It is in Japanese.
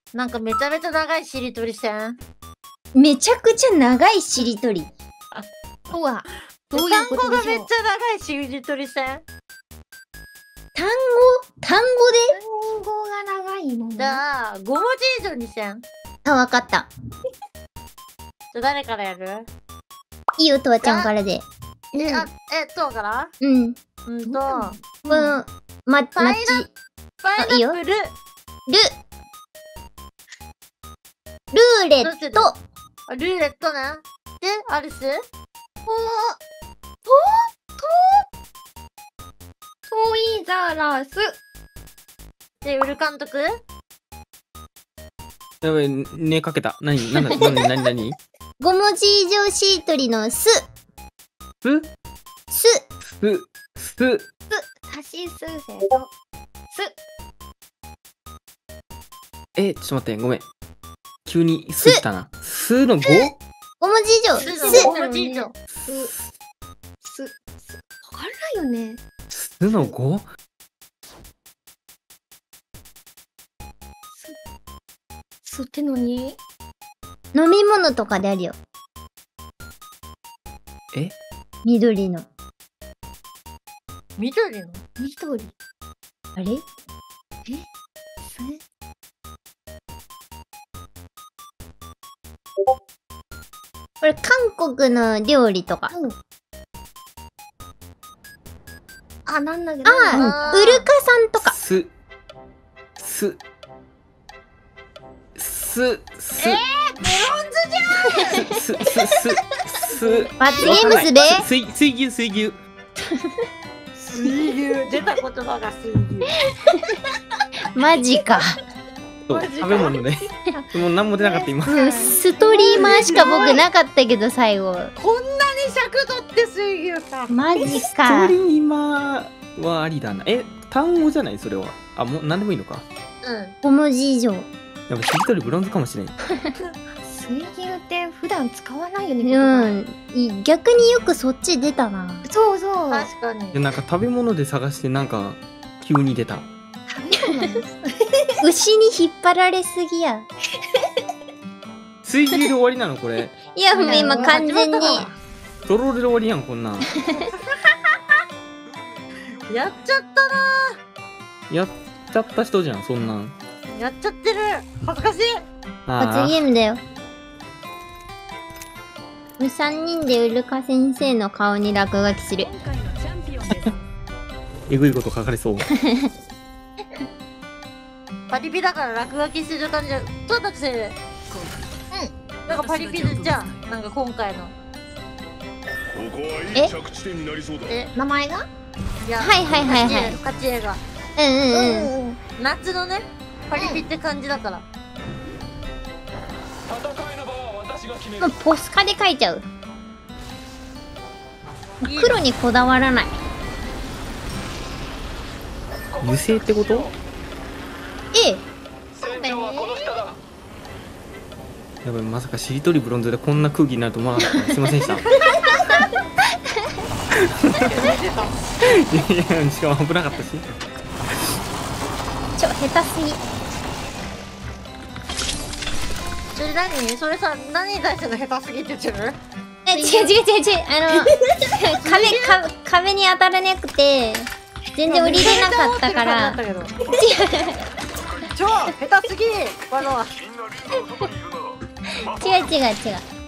なんかめちゃめちゃ長いしりとり線。 めちゃくちゃ長いしりとり。 ほわ。どういう単語ことでしょう。 がめっちゃ長いしりとり線。 単語単語が長いもの。 じゃあ、5文字以上にせん。 でわかった。 じゃあ誰からやる？ いいよ、とわちゃんからで。 そうからうん。 パイマッチ。いいよナップル。 ルーレット。 ルーレットね。で、アリス？ トイザラス。 で、ウル監督？ やばい、ねかけた。何 5文字以上しりとりのす。 すさしすせそ。す。 ちょっと待って、ごめん。急にす来たな。すの 5？ 5文字以上。 すす。 5文字以上。 す。わかんないよね。 すの 5？ すってのに飲み物とかであるよ。緑の。 緑の？ 緑。 あれす。 これ韓国の料理とか。 あ、なんだけど。 ああ、ウルカさんとか。 ブロンズじ罰ゲームすべ。 水牛。 ゃん。水牛。出た言葉が水牛。 マジか。 食べ物で。もう何も出なかった今。 ストリーマーしか僕なかったけど最後。 こんなに尺取って水牛か。 マジストか。 リーマーはありだな。単語じゃないそれは。あ、もう何でもいいのか。 5文字以上。 やっぱしりとりブロンズかもしれん。 水牛って普段使わないよね。 逆によくそっち出たな。 そうそう。 確かに。 でなんか食べ物で探してなんか急に出た。 牛に引っ張られすぎや。 水牛で終わりなのこれ。 いやもう今完全に。 ドロで終わりやんこんなん。 やっちゃったな。 やっちゃった人じゃんそんなん。 やっちゃってる。恥ずかしい。 罰ゲームだよ。3人でウルカ先生の顔に落書きする。 えぐいこと書かれそう。 パリピだから落書きする感じで、どうだってなんかパリピじゃん。なんか今回の。 名前が？ いや、 はい。 勝ち映画。夏のね、パリピって感じだから。 もうポスカで書いちゃう。黒にこだわらない。 油性ってこと？やばい、まさかしりとりブロンズでこんな空気になると思わなかった。すいませんでした。いやしかも危なかったし。 下手すぎ。 それ何？それさ、何に対しての下手すぎって言ってる？ 違う。壁に当たらなくて、全然降りれなかったから。 超下手すぎ！ 違う。